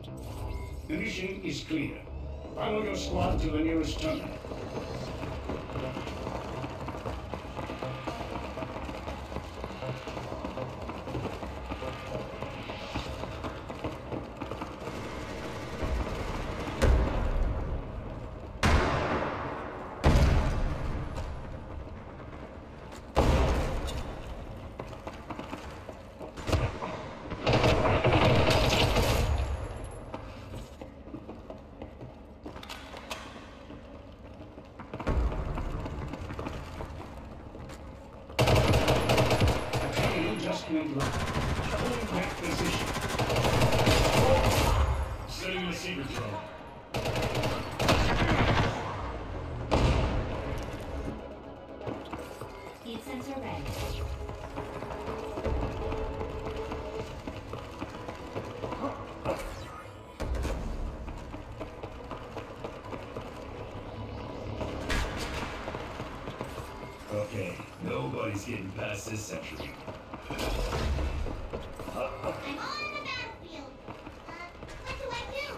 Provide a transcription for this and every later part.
The mission is clear. Follow your squad to the nearest terminal. Movement left. Hold that position. Setting the secret drone. Heat sensor ready. Okay, nobody's getting past this sentry. I'm on the battlefield. What do I do?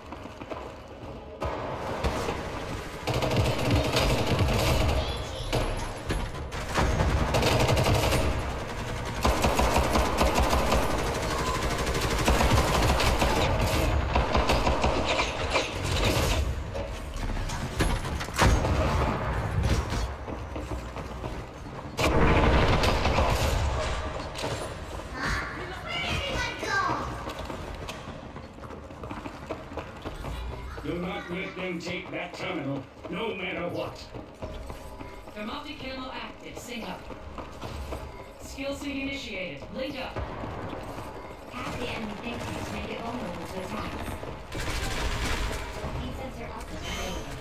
Do not let them take that terminal, no matter what. Their multi-camo active. Sync up. Skill sync initiated. Link up. Half the enemy thinkers make it vulnerable to attacks. Heat sensor output available.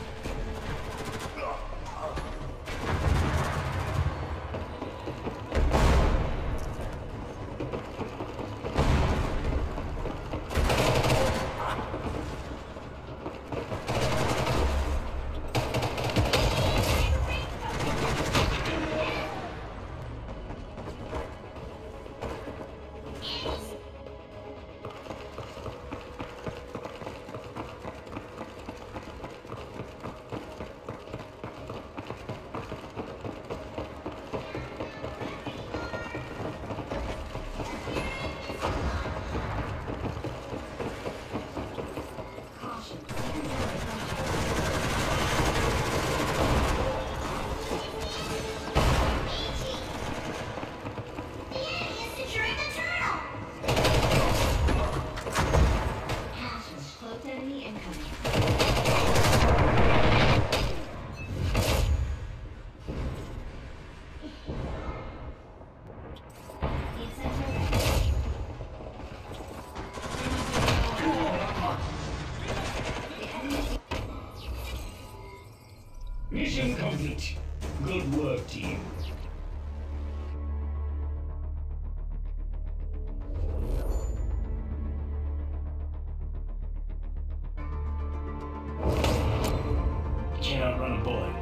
Mission complete. Good work, team. Can't outrun a bullet.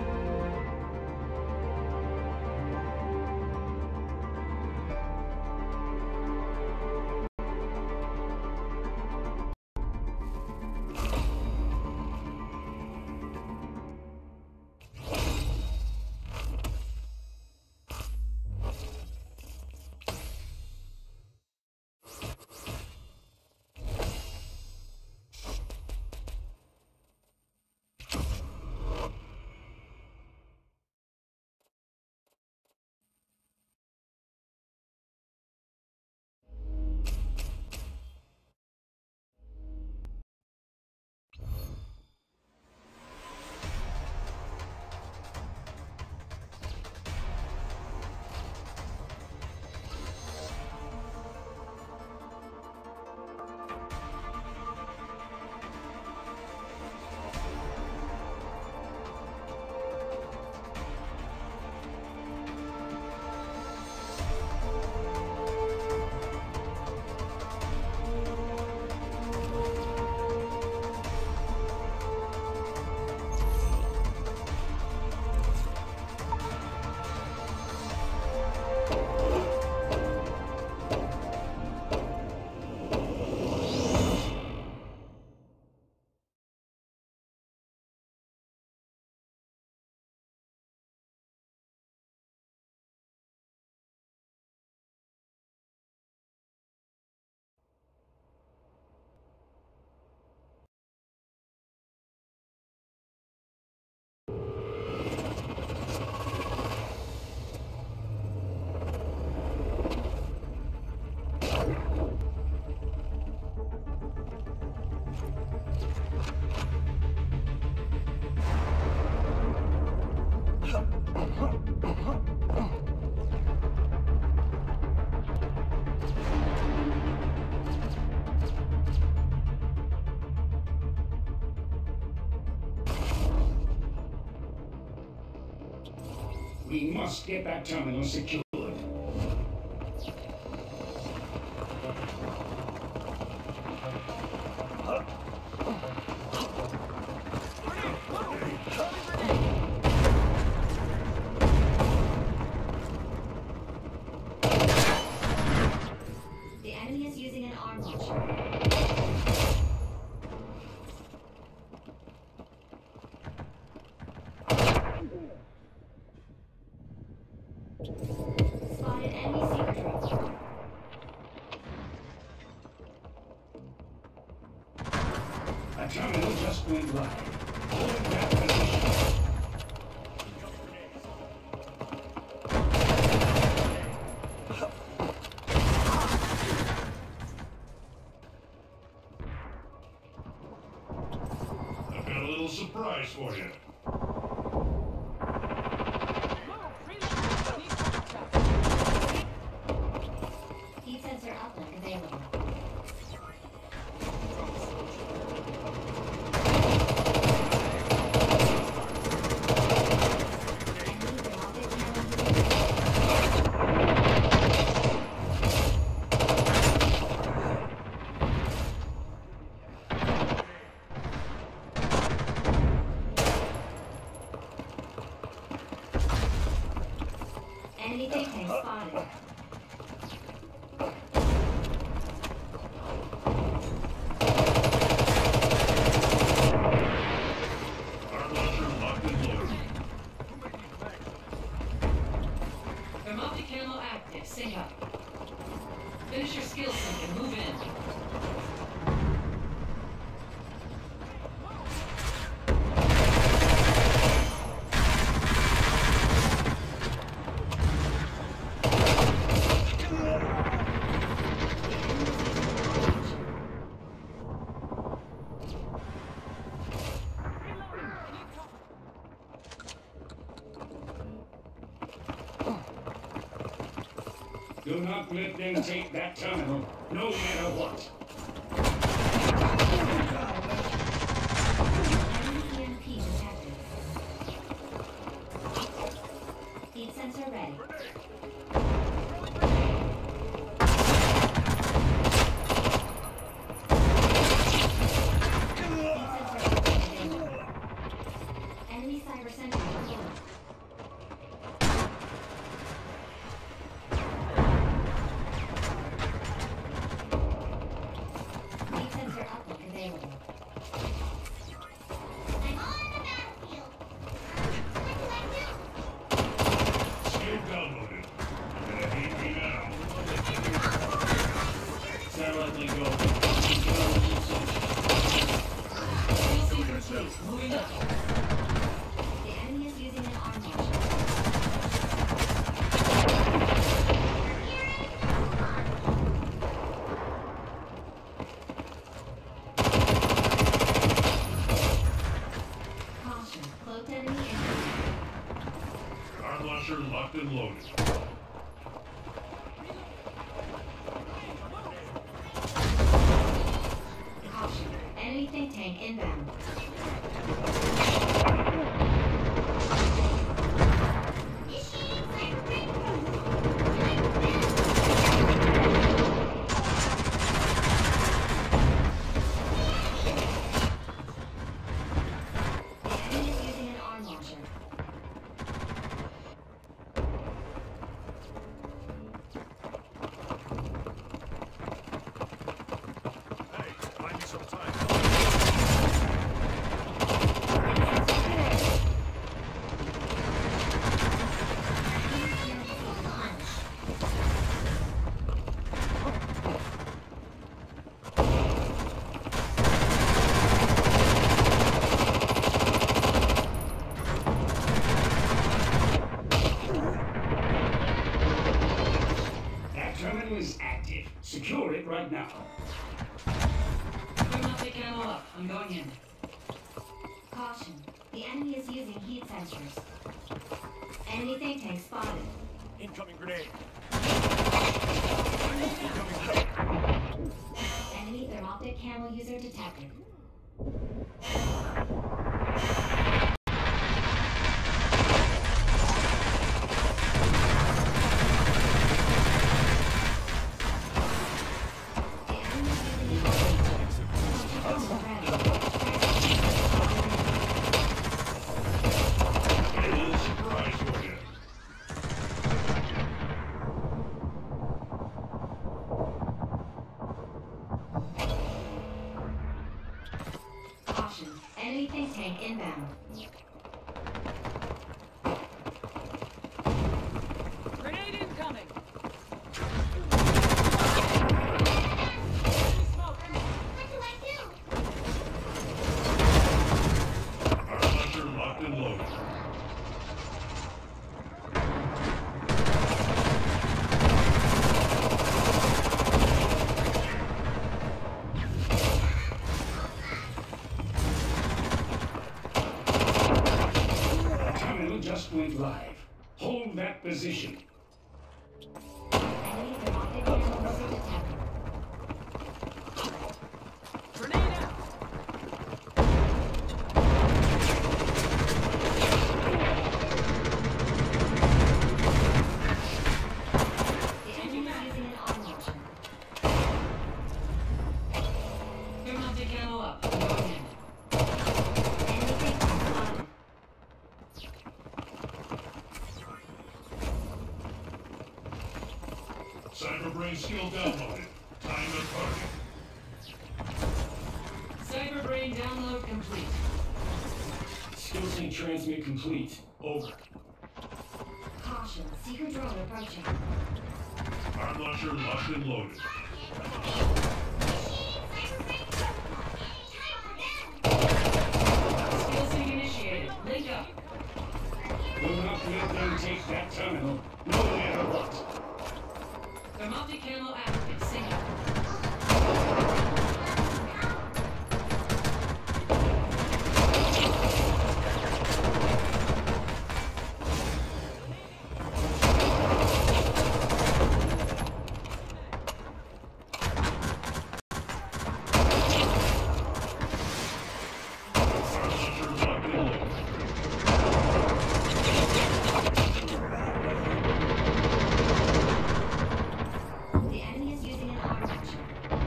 We must get that terminal secured. The enemy is using an arm launcher. Spotted enemy seeker drone. A terminal just went live. Hold that position. I've got a little surprise for you. Heat sensor uplink available. Enemy thermoptic camo unit. Enemy think tank spotted. Arm launcher locked and loaded. Thermoptic camo active. Sync up. Finish your skill sync and move in. Do not let them take that terminal, no matter what. Enemy EMP detected. Heat sensor ready. Heat sensor available. Enemy cyber sentry deployed. Heat sensor uplink available. I'm on the battlefield. What do I do? Skill downloaded. You're gonna hate me now. Satellite link go. Skill sync complete. Moving up. The enemy is using an arm launcher. Caution, cloaked enemy incoming. Arm launcher locked and loaded. Caution, enemy think tank inbound. The enemy is using an arm launcher. Hey, find me some time. That terminal is active. Secure it right now. Thermoptic camo up. I'm going in. Caution, the enemy is using heat sensors. Enemy think tank spotted. Incoming grenade. Enemy thermoptic camo user detected. Caution, enemy think tank inbound. Grenade incoming! What do I do? Our launcher locked and loaded. Terminal just went live. Hold that position. Enemy thermoptic camera missile detected. Grenade out! The enemy is using an arm launcher. Thermoptic ammo up. Going in. Enemy think tank spotted. Cyberbrain skill downloaded. Time to party. Cyberbrain download complete. Skill sync transmit complete. Over. Caution, secret drone approaching. Our launcher locked and loaded. Skill sync initiated. Link up. Do not let them take that terminal, no matter what. Thermoptic ammo active. Sync up. Our launcher locked and loaded. The enemy is using an arm launcher.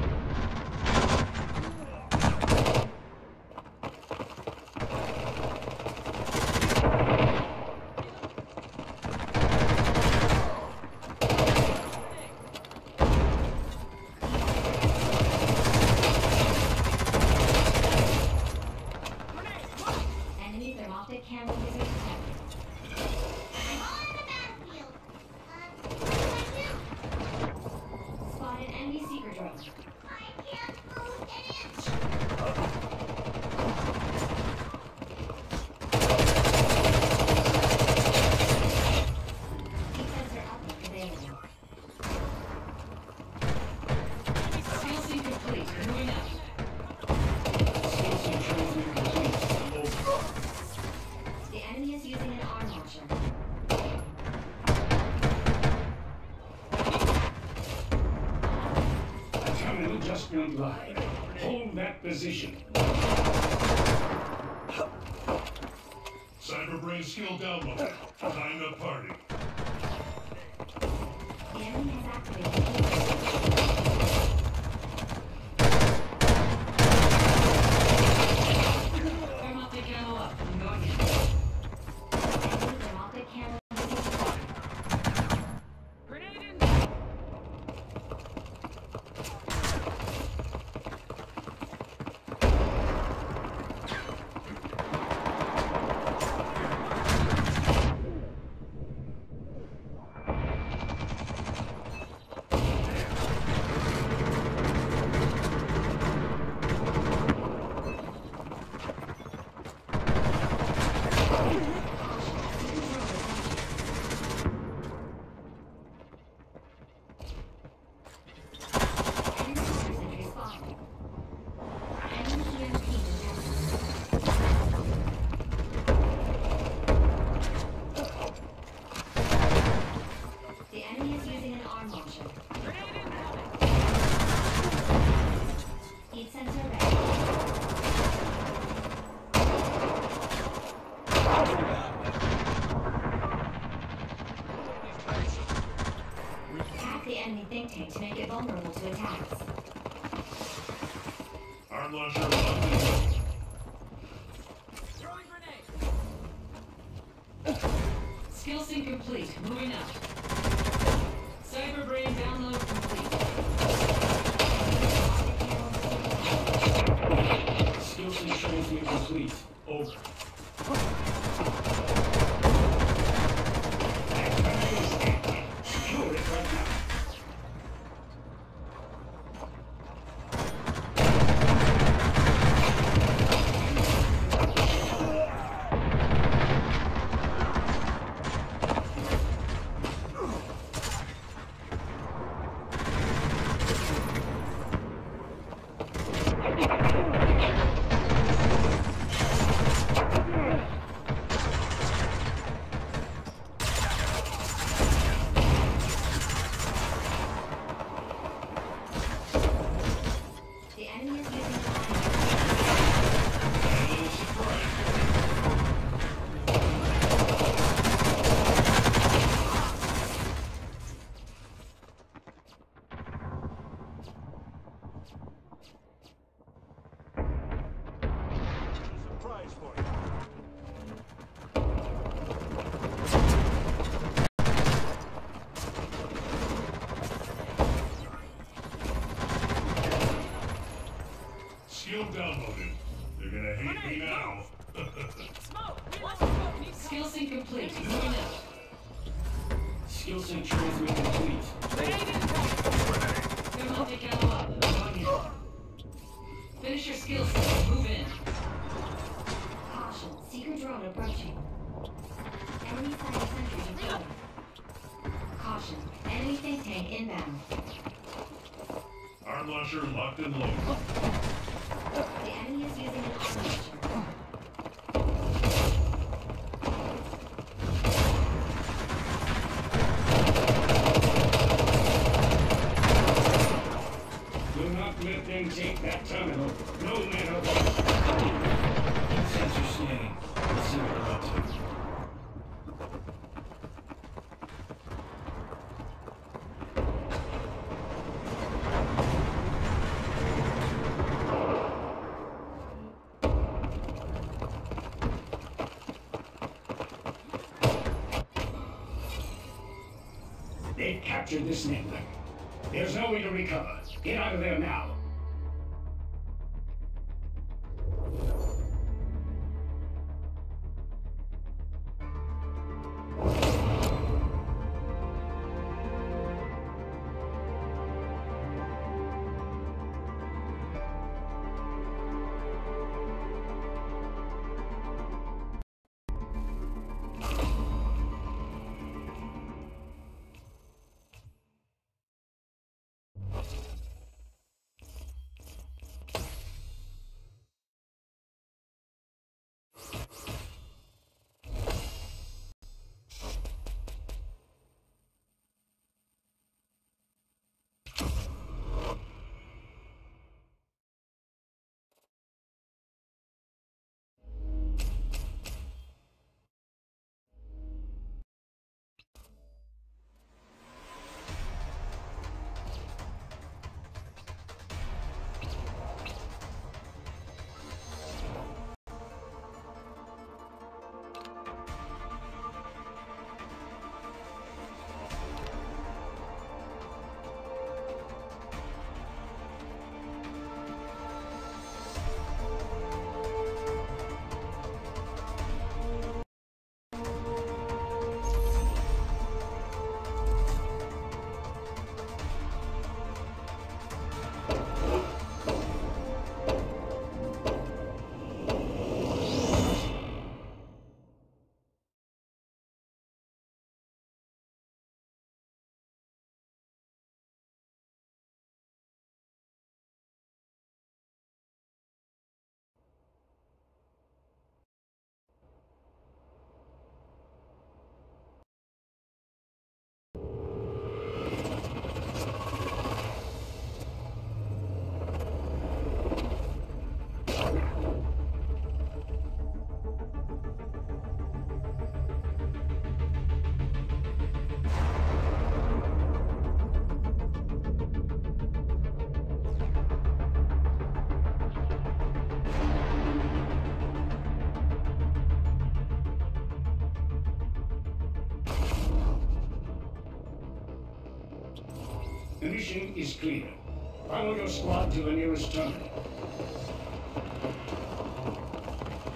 Enemy thermoptic camera missile detected. I'm on the battlefield. What do I do? Spotted enemy secret drone. I can't move an inch. Heat sensor uplink available. Skill sync complete. Moving out. Skill sync transmit complete. Over. The enemy is using an arm launcher. Terminal just went live. Hold that position. Cyberbrain skill downloaded. Time to party. The enemy has activated heat sensor. Thermoptic ammo up. Going in. Enemy thermoptic camera missile detected. Grenade in. Enemy sentry spotted. Enemy EMP detected. The enemy is using an arm launcher. Heat sensor ready. Attack the enemy think tank to make it vulnerable to attacks. Our launcher locked and loaded. Throwing grenade. Skill sync complete. Moving out. Cyberbrain download complete. Skill sync transmit complete. Over. That terminal is empty. Secure it right now. The enemy is using Surprise for you. Skill downloaded. They're gonna hate me now. Skill sync complete. Moving out. Skill sync transmit complete. Thermaltic camo up. On you. Finish your skill sync. Move in. caution. Seeker drone approaching. Enemy side sentry deployed. Caution. Enemy think tank inbound. Arm launcher locked and loaded. The enemy is using an arm launcher. Do not let them take that terminal, no matter what. Sensor scanning. Let's see what they're up to. They've captured this network. There's no way to recover. Get out of there now. The mission is clear. Follow your squad to the nearest terminal.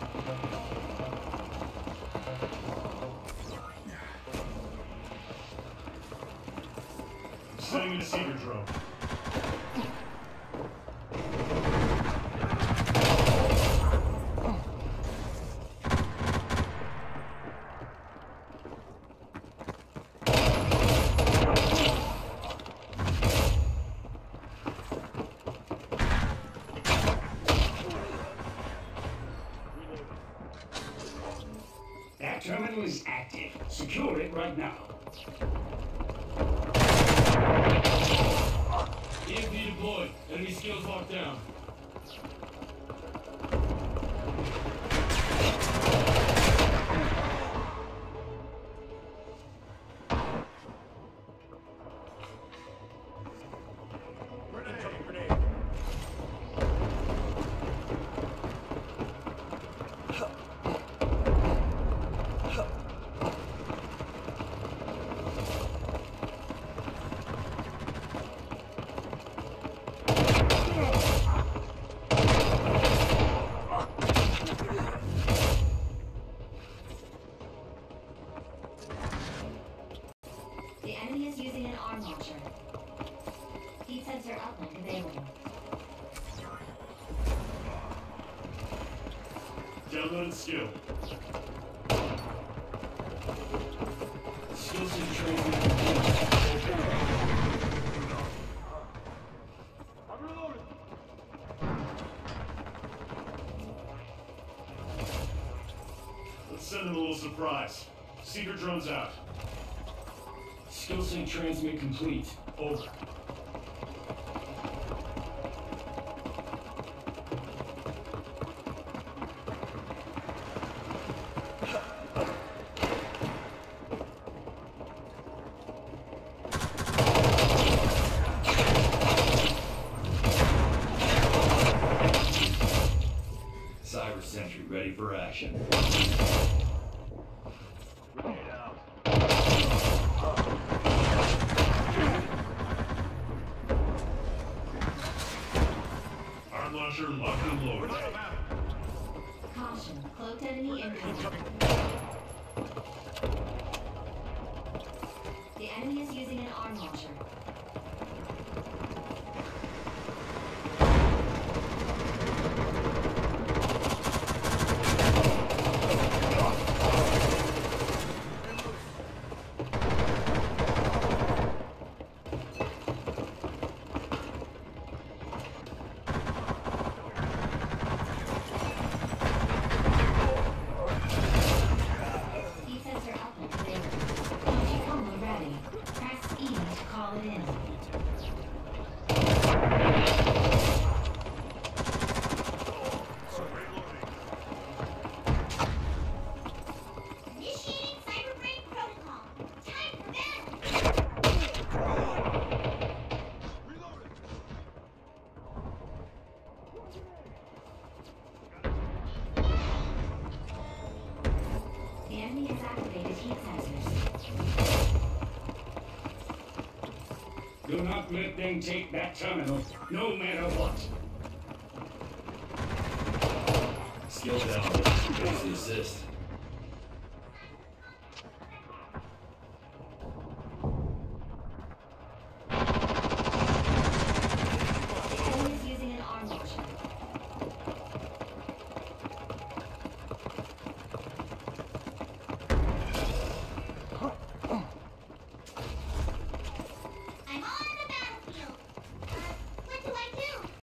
Sending a Seeker drone. That terminal is active. Secure it right now. EMP deployed. Enemy skills locked down. Grenade. The enemy is using an arm launcher. Heat sensor uplink available. Downloaded skill. Skill sync transmit complete. I'm reloading. Let's send them a little surprise. Seeker drone's out. Skill sync transmit complete. Over. Cyber Sentry ready for action. Grenade out. Arm launcher locked and loaded. Caution, cloaked enemy incoming. The enemy is using an arm launcher. Heat sensor uplink available. Kochikomo ready. Press E to call it in. Initiating cyberbreak protocol. Time for battle. The enemy has activated heat sensors. Do not let them take that terminal, no matter what. Skill down. Ready to assist. The enemy is using an arm launcher. I'm on the battlefield. What do I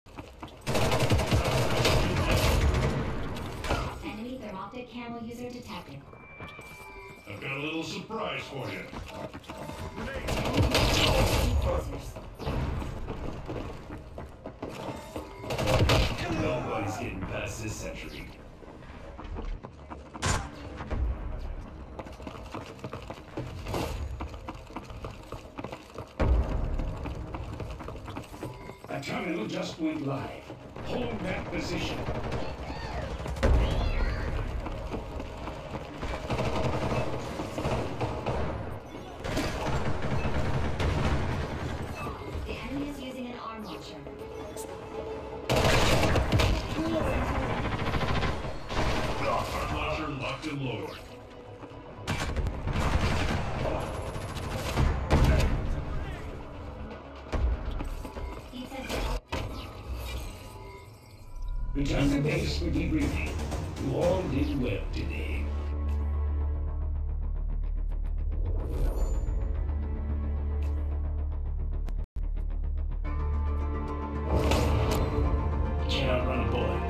do? Enemy thermoptic camo user detected. I've got a little surprise for you. Heat sensors. Nobody's getting past this sentry. A terminal just went live. Hold that position. The enemy is using an arm launcher. Arm launcher locked and loaded. Return to base for debriefing. You all did well today. Cannot run a boy.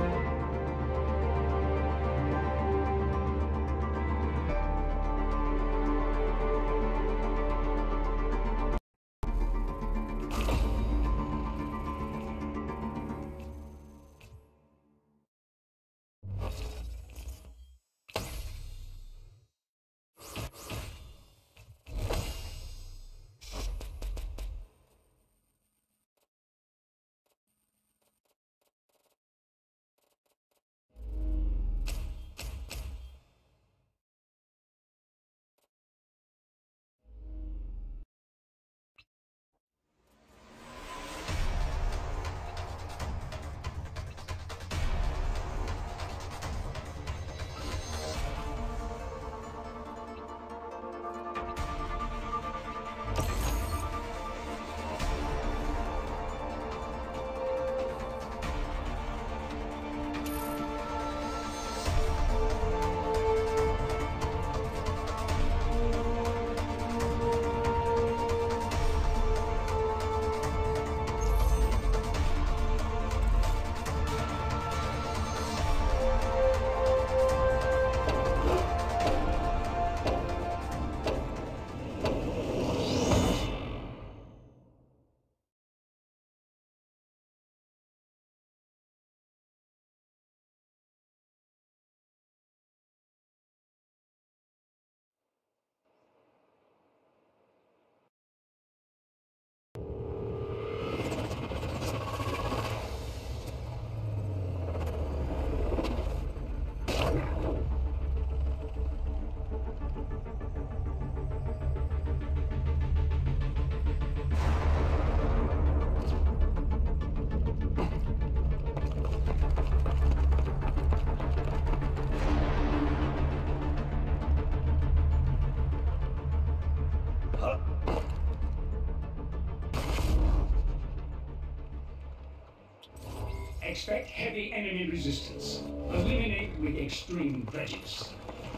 Expect heavy enemy resistance. Eliminate with extreme prejudice.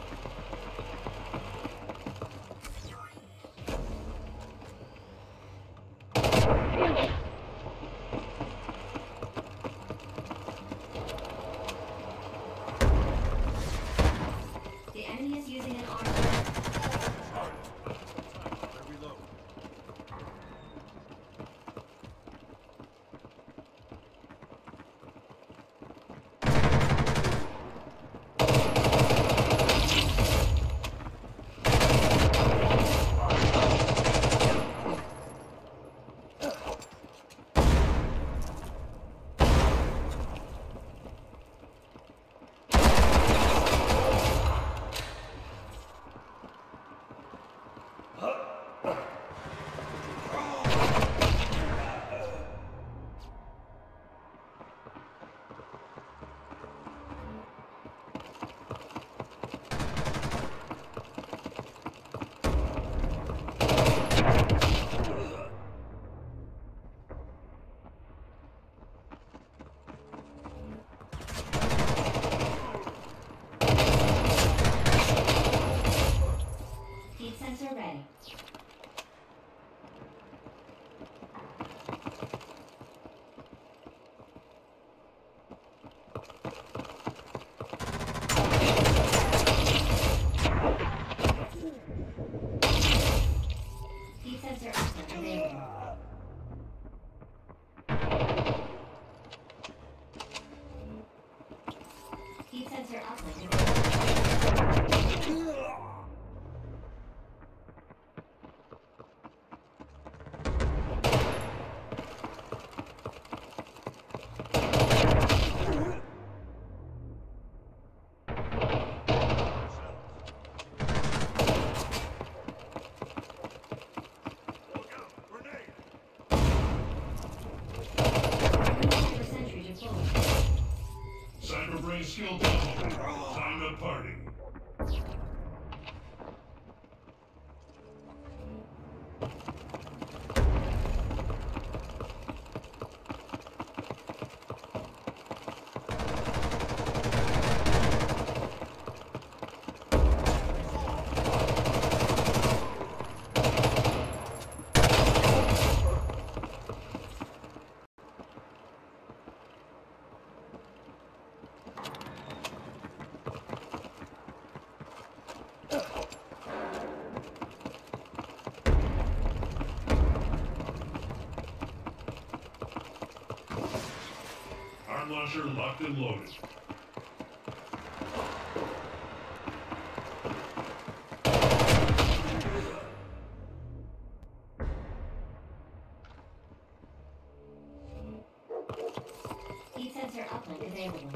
The enemy is using an armor. Heat sensor ready. Heat sensor output available. Heat sensor output available. Sentry deployed. Cyberbrain skill downloaded. Time to party. Arm launcher locked and loaded. Heat sensor uplink available.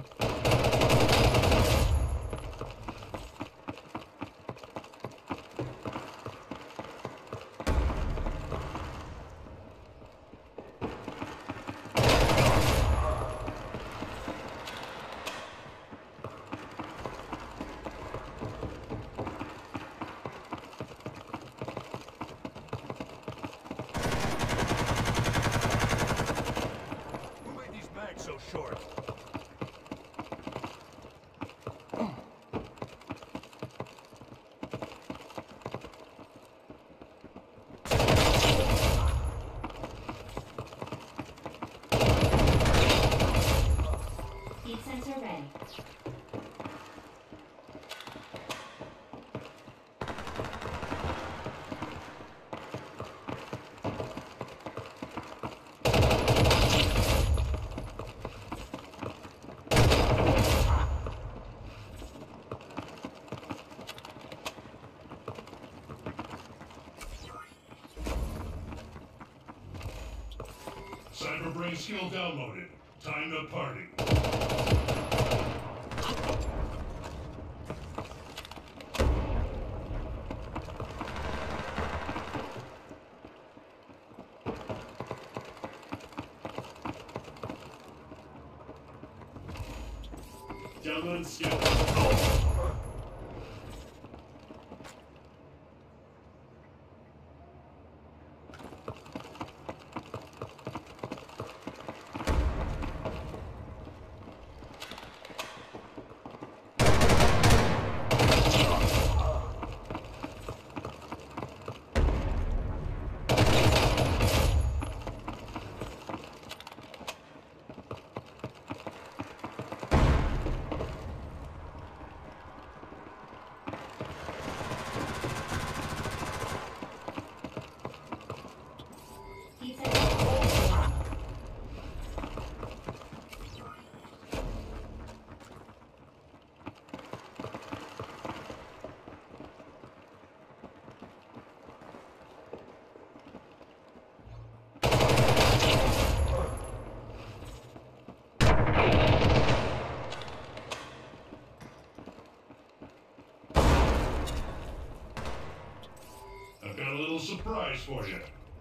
Who made these bags so short? Heat sensor ready. Cyberbrain skill downloaded. Time to party. Download skill. Heat sensor ready. I've got a little surprise for you.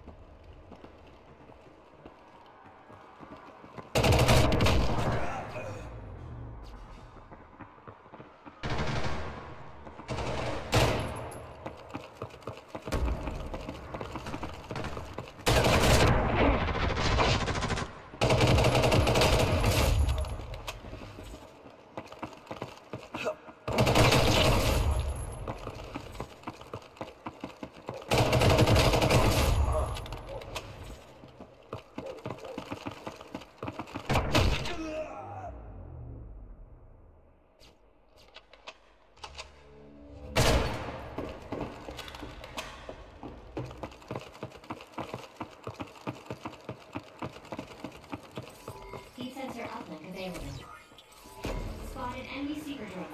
Heat sensor uplink available. Spotted enemy seeker drone.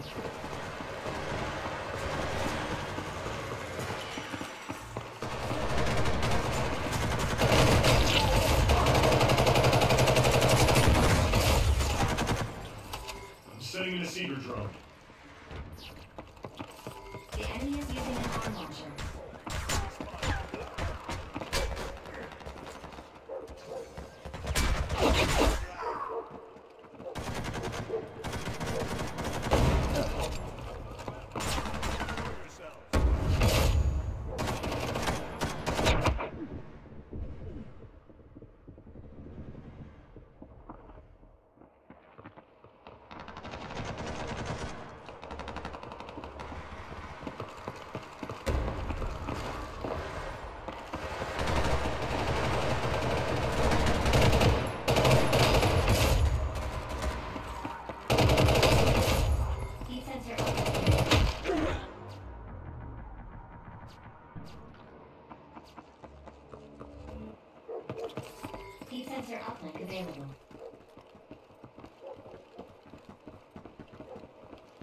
I'm setting in a seeker drone. The enemy is using an arm launcher.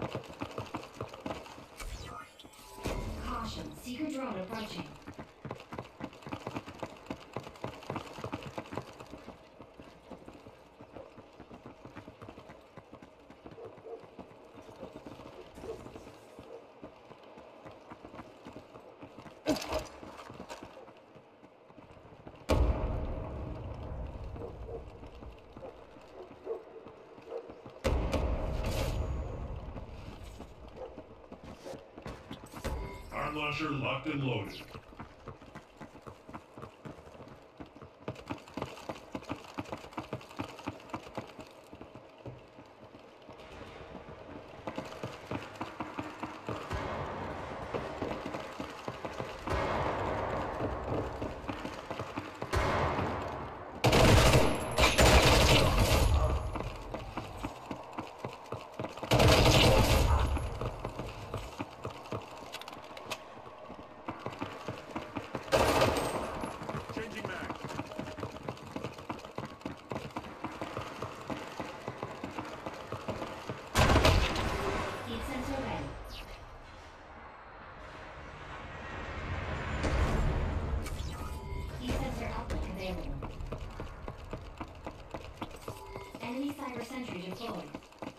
Caution, seeker drone approaching. Arm launcher locked and loaded. Changing mag. Heat sensor ready. Heat sensor outlet available. Enemy cyber sentry deployed.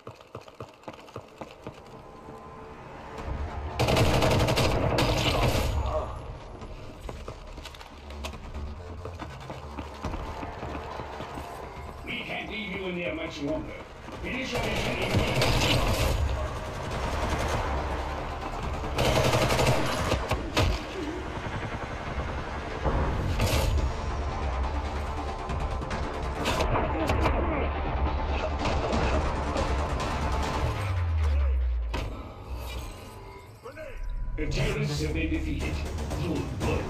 We can't leave you in there much longer. Finish your mission immediately. The terrorists have been defeated. Good work.